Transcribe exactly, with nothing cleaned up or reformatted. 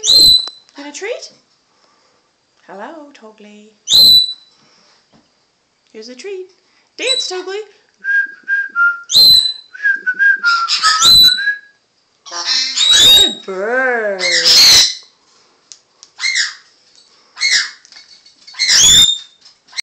And a treat? Hello, Togli. Here's a treat. Dance, Togli. Good bird.